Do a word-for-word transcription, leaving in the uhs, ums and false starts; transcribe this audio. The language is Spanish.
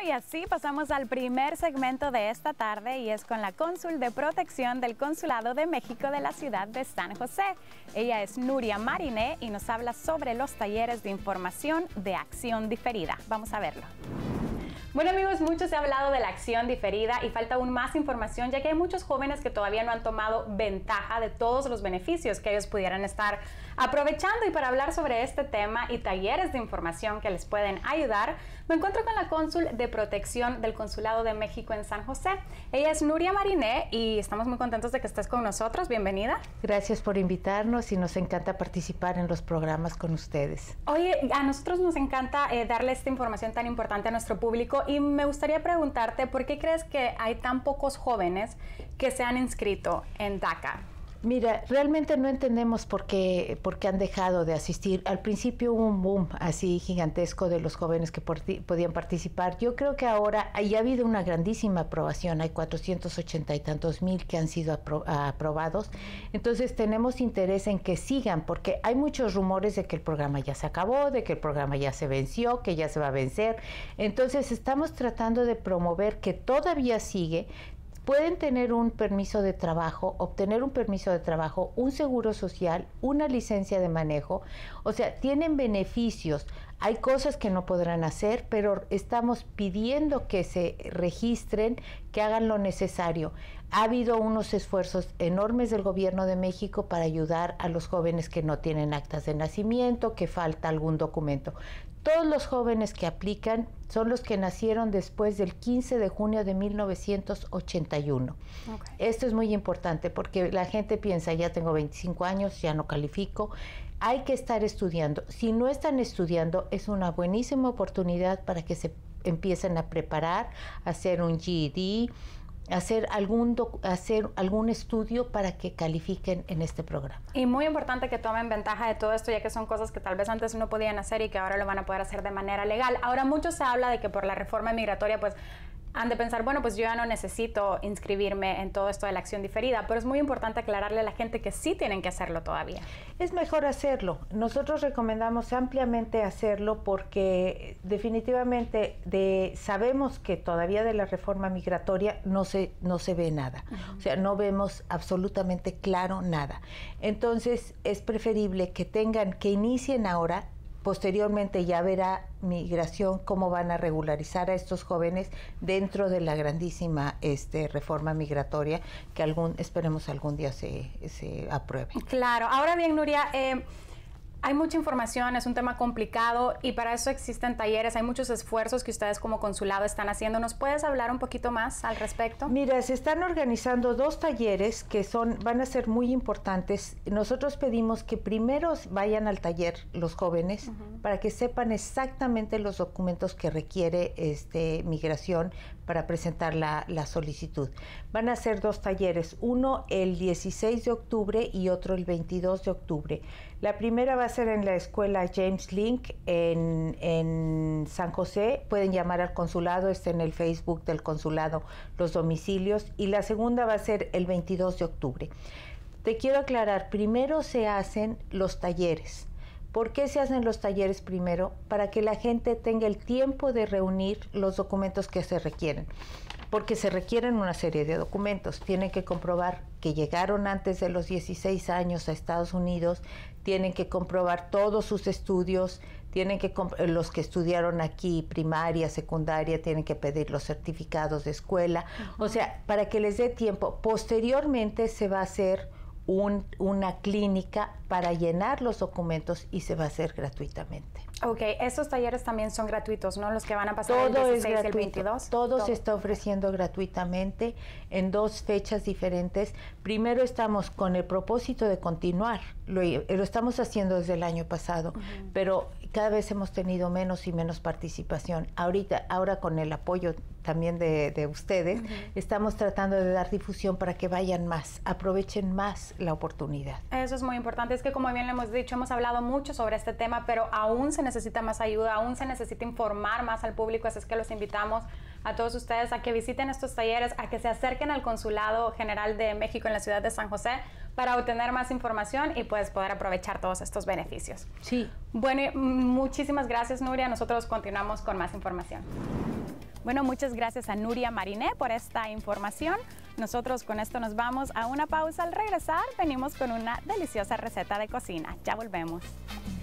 y así pasamos al primer segmento de esta tarde y es con la cónsul de protección del Consulado de México de la ciudad de San José. Ella es Nuria Mariné y nos habla sobre los talleres de información de acción diferida. Vamos a verlo. Bueno amigos, mucho se ha hablado de la acción diferida y falta aún más información ya que hay muchos jóvenes que todavía no han tomado ventaja de todos los beneficios que ellos pudieran estar aprovechando. Y para hablar sobre este tema y talleres de información que les pueden ayudar, me encuentro con la cónsul de protección del Consulado de México en San José. Ella es Nuria Mariné y estamos muy contentos de que estés con nosotros. Bienvenida. Gracias por invitarnos y nos encanta participar en los programas con ustedes. Oye, a nosotros nos encanta eh, darle esta información tan importante a nuestro público y me gustaría preguntarte, ¿por qué crees que hay tan pocos jóvenes que se han inscrito en DACA? Mira, realmente no entendemos por qué, por qué han dejado de asistir. Al principio hubo un boom así gigantesco de los jóvenes que por, podían participar. Yo creo que ahora ya ha habido una grandísima aprobación. Hay cuatrocientos ochenta y tantos mil que han sido apro aprobados. Entonces tenemos interés en que sigan, porque hay muchos rumores de que el programa ya se acabó, de que el programa ya se venció, que ya se va a vencer. Entonces estamos tratando de promover que todavía sigue. Pueden tener un permiso de trabajo, obtener un permiso de trabajo, un seguro social, una licencia de manejo. O sea, tienen beneficios. Hay cosas que no podrán hacer, pero estamos pidiendo que se registren, que hagan lo necesario. Ha habido unos esfuerzos enormes del gobierno de México para ayudar a los jóvenes que no tienen actas de nacimiento, que falta algún documento. Todos los jóvenes que aplican son los que nacieron después del quince de junio de mil novecientos ochenta y uno. Okay. Esto es muy importante porque la gente piensa, ya tengo veinticinco años, ya no califico. Hay que estar estudiando. Si no están estudiando, es una buenísima oportunidad para que se empiecen a preparar, a hacer un G E D, hacer algún, hacer algún estudio para que califiquen en este programa. Y muy importante que tomen ventaja de todo esto, ya que son cosas que tal vez antes no podían hacer y que ahora lo van a poder hacer de manera legal. Ahora mucho se habla de que por la reforma migratoria pues han de pensar, bueno, pues yo ya no necesito inscribirme en todo esto de la acción diferida, pero es muy importante aclararle a la gente que sí tienen que hacerlo todavía. Es mejor hacerlo. Nosotros recomendamos ampliamente hacerlo porque definitivamente de, sabemos que todavía de la reforma migratoria no se, no se ve nada. Uh-huh. O sea, no vemos absolutamente claro nada. Entonces, es preferible que tengan, que inicien ahora. Posteriormente ya verá Migración cómo van a regularizar a estos jóvenes dentro de la grandísima este, reforma migratoria que algún, esperemos algún día se, se apruebe. Claro. Ahora bien, Nuria, eh, hay mucha información, es un tema complicado y para eso existen talleres, hay muchos esfuerzos que ustedes como consulado están haciendo. ¿Nos puedes hablar un poquito más al respecto? Mira, se están organizando dos talleres que son, van a ser muy importantes. Nosotros pedimos que primero vayan al taller los jóvenes uh-huh. para que sepan exactamente los documentos que requiere este, Migración para presentar la, la solicitud. Van a ser dos talleres, uno el dieciséis de octubre y otro el veintidós de octubre. La primera va a ser en la escuela James Link en, en San José. Pueden llamar al consulado, está en el Facebook del consulado los domicilios. Y la segunda va a ser el veintidós de octubre. Te quiero aclarar, primero se hacen los talleres. ¿Por qué se hacen los talleres primero? Para que la gente tenga el tiempo de reunir los documentos que se requieren. Porque se requieren una serie de documentos. Tienen que comprobar que llegaron antes de los dieciséis años a Estados Unidos, tienen que comprobar todos sus estudios, tienen que los que estudiaron aquí primaria, secundaria, tienen que pedir los certificados de escuela. Uh-huh. O sea, para que les dé tiempo. Posteriormente se va a hacer Un, una clínica para llenar los documentos y se va a hacer gratuitamente. Ok, estos talleres también son gratuitos, ¿no? Los que van a pasar el dieciséis y el veintidós. Todo, todo se está ofreciendo gratuitamente en dos fechas diferentes. Primero estamos con el propósito de continuar, lo, lo estamos haciendo desde el año pasado, uh-huh. pero cada vez hemos tenido menos y menos participación. Ahorita, ahora con el apoyo también de, de ustedes, uh-huh. estamos tratando de dar difusión para que vayan más, aprovechen más la oportunidad. Eso es muy importante, es que como bien le hemos dicho, hemos hablado mucho sobre este tema, pero aún se necesita más ayuda, aún se necesita informar más al público, así es que los invitamos a todos ustedes a que visiten estos talleres, a que se acerquen al Consulado General de México en la ciudad de San José para obtener más información y pues poder aprovechar todos estos beneficios. Sí. Bueno, muchísimas gracias, Nuria. Nosotros continuamos con más información. Bueno, muchas gracias a Nuria Mariné por esta información. Nosotros con esto nos vamos a una pausa. Al regresar venimos con una deliciosa receta de cocina. Ya volvemos.